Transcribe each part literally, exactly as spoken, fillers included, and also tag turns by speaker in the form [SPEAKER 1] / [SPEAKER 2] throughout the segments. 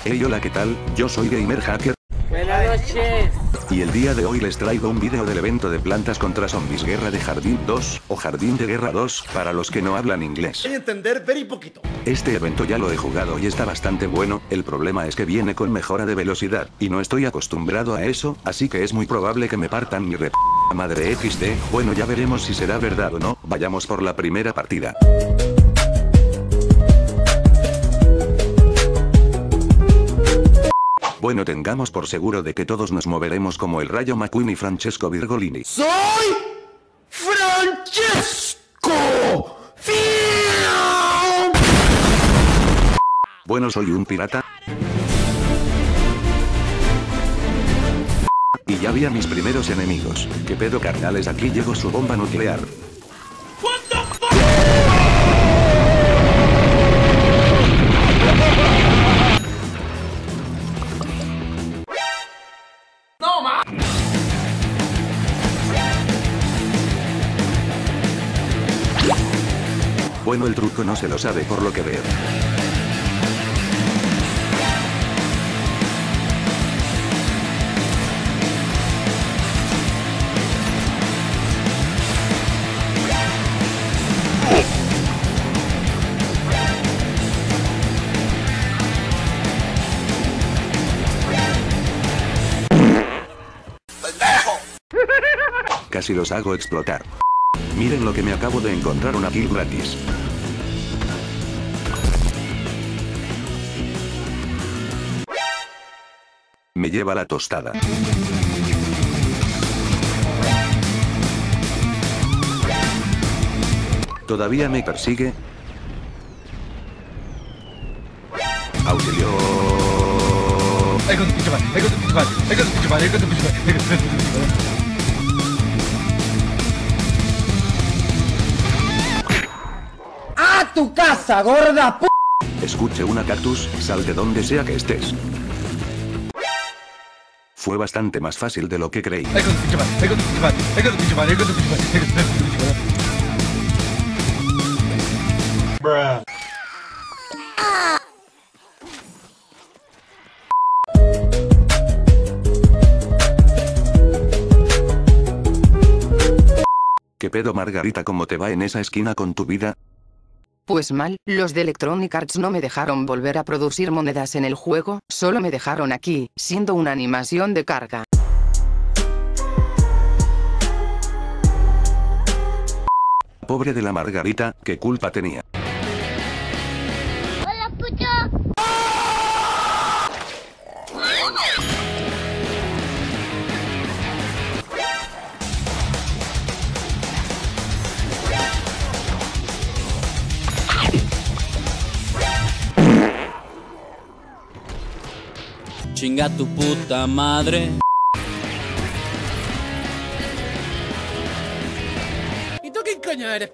[SPEAKER 1] Hey, hola, ¿qué tal? Yo soy Gamer Hacker.
[SPEAKER 2] Buenas noches.
[SPEAKER 1] Y el día de hoy les traigo un video del evento de Plantas contra Zombies Guerra de Jardín dos, o Jardín de Guerra dos, para los que no hablan inglés.
[SPEAKER 3] Voy a entender very poquito.
[SPEAKER 1] Este evento ya lo he jugado y está bastante bueno, el problema es que viene con mejora de velocidad, y no estoy acostumbrado a eso, así que es muy probable que me partan mi rep... madre equis de, bueno ya veremos si será verdad o no, vayamos por la primera partida. Bueno, tengamos por seguro de que todos nos moveremos como el Rayo McQueen y Francesco Virgolini.
[SPEAKER 3] ¡Soy Francesco!
[SPEAKER 1] Bueno, soy un pirata. Y ya vi a mis primeros enemigos. ¿Qué pedo, carnales? Aquí llegó su bomba nuclear.
[SPEAKER 2] No ma.
[SPEAKER 1] Bueno, el truco no se lo sabe por lo que veo. Casi los hago explotar. Miren lo que me acabo de encontrar, una kill gratis. Me lleva la tostada. ¿Todavía me persigue? ¡Auxilio!
[SPEAKER 2] ¡A tu casa, gorda p***!
[SPEAKER 1] Escuche una cactus, sal de donde sea que estés. Fue bastante más fácil de lo que creí.
[SPEAKER 3] Bruh.
[SPEAKER 1] ¿Qué pedo, Margarita? ¿Cómo te va en esa esquina con tu vida?
[SPEAKER 4] Pues mal, los de Electronic Arts no me dejaron volver a producir monedas en el juego, solo me dejaron aquí, siendo una animación de carga.
[SPEAKER 1] Pobre de la Margarita, ¿qué culpa tenía?
[SPEAKER 5] ¡Hola, puto!
[SPEAKER 6] Chinga tu puta madre.
[SPEAKER 2] ¿Y tú quién coño eres?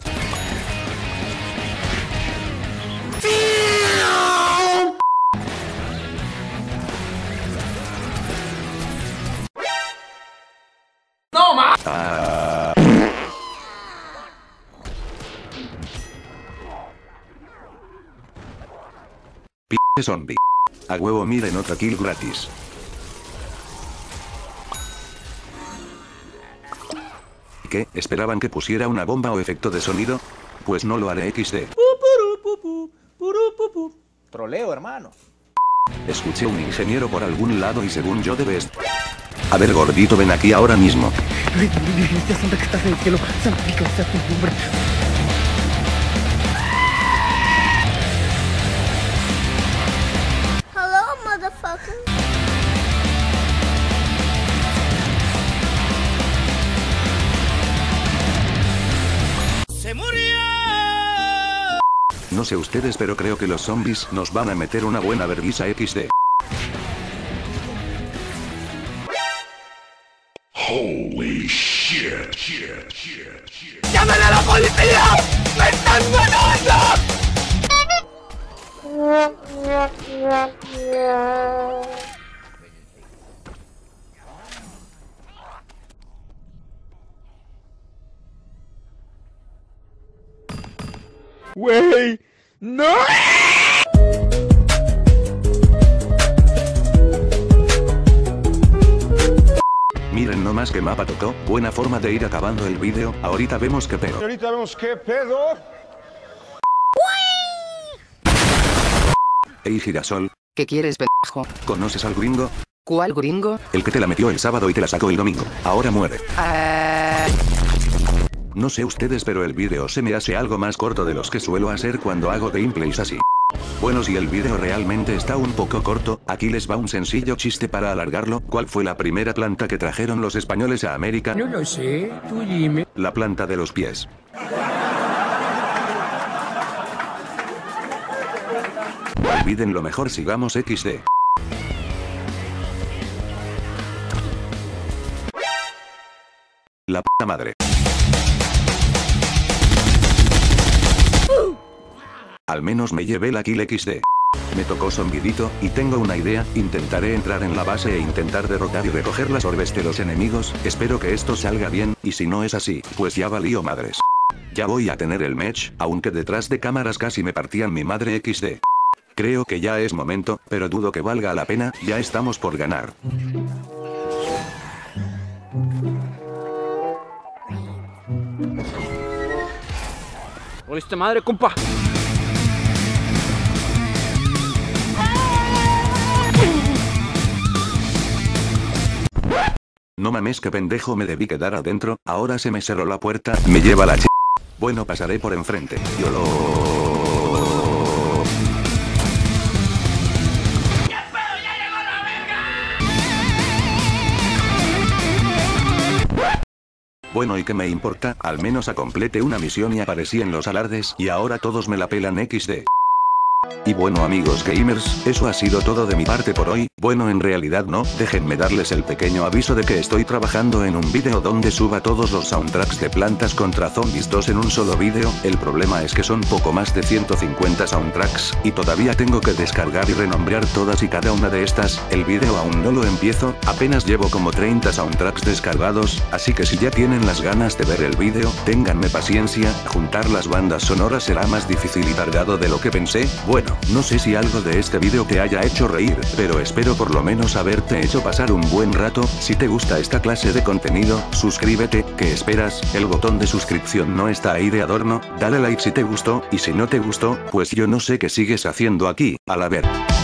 [SPEAKER 2] ¡No ma!
[SPEAKER 1] Ah. P*** zombie. A huevo, miren otra kill gratis. ¿Qué? ¿Esperaban que pusiera una bomba o efecto de sonido? Pues no lo haré equis de.
[SPEAKER 3] Troleo, hermano.
[SPEAKER 1] Escuché un ingeniero por algún lado y según yo debe estar. A ver, gordito, ven aquí ahora mismo.
[SPEAKER 5] Hello, motherfucker.
[SPEAKER 2] ¡Se murió!
[SPEAKER 1] No sé ustedes, pero creo que los zombies nos van a meter una buena vergüenza equis de.
[SPEAKER 7] Holy shit, shit, shit, shit.
[SPEAKER 2] ¡Llamen a la policía! ¡Me están matando!
[SPEAKER 3] Wey, no.
[SPEAKER 1] más que mapa tocó, buena forma de ir acabando el vídeo, ahorita vemos qué pedo.
[SPEAKER 2] Ahorita vemos qué pedo.
[SPEAKER 1] Ey girasol,
[SPEAKER 4] ¿Qué quieres, pendejo?
[SPEAKER 1] ¿conoces al gringo?
[SPEAKER 4] ¿Cuál gringo?
[SPEAKER 1] El que te la metió el sábado y te la sacó el domingo, ahora muere.
[SPEAKER 4] Ah,
[SPEAKER 1] No sé ustedes pero el vídeo se me hace algo más corto de los que suelo hacer cuando hago gameplays así. Bueno, si el vídeo realmente está un poco corto, aquí les va un sencillo chiste para alargarlo. ¿Cuál fue la primera planta que trajeron los españoles a América?
[SPEAKER 8] No lo sé, tú dime.
[SPEAKER 1] La planta de los pies. Olviden lo mejor, sigamos equis de. La puta madre. Al menos me llevé la kill equis de. Me tocó zombidito, y tengo una idea, intentaré entrar en la base e intentar derrotar y recoger las orbes de los enemigos, espero que esto salga bien, y si no es así, pues ya valió madres. Ya voy a tener el match, aunque detrás de cámaras casi me partían mi madre equis de. Creo que ya es momento, pero dudo que valga la pena, ya estamos por ganar.
[SPEAKER 8] ¡Oliste madre, compa!
[SPEAKER 1] No mames, que pendejo, me debí quedar adentro, ahora se me cerró la puerta, me lleva la ch... Bueno, pasaré por enfrente, yo lo... Bueno, ¿y qué me importa? Al menos completé una misión y aparecí en los alardes, y ahora todos me la pelan equis de. Y bueno amigos gamers, eso ha sido todo de mi parte por hoy. Bueno, en realidad no, déjenme darles el pequeño aviso de que estoy trabajando en un vídeo donde suba todos los soundtracks de Plantas contra Zombies dos en un solo vídeo. El problema es que son poco más de ciento cincuenta soundtracks, y todavía tengo que descargar y renombrar todas y cada una de estas. El vídeo aún no lo empiezo, apenas llevo como treinta soundtracks descargados, así que si ya tienen las ganas de ver el vídeo, ténganme paciencia, juntar las bandas sonoras será más difícil y tardado de lo que pensé. Bueno, no sé si algo de este vídeo te haya hecho reír, pero espero por lo menos haberte hecho pasar un buen rato. Si te gusta esta clase de contenido, suscríbete, ¿qué esperas? El botón de suscripción no está ahí de adorno, dale like si te gustó, y si no te gustó, pues yo no sé qué sigues haciendo aquí, a la ver.